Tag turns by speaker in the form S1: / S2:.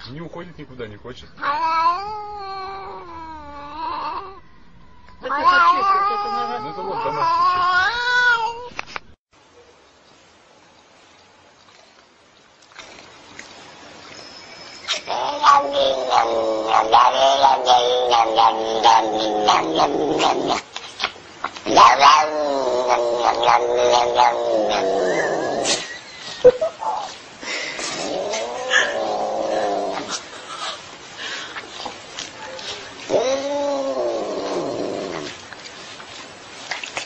S1: Не уходит никуда, не хочет.
S2: Это сосиска, только
S1: Ну это вот домашний чай.
S3: Yum, yum, yum, yum, yum, yum, yum.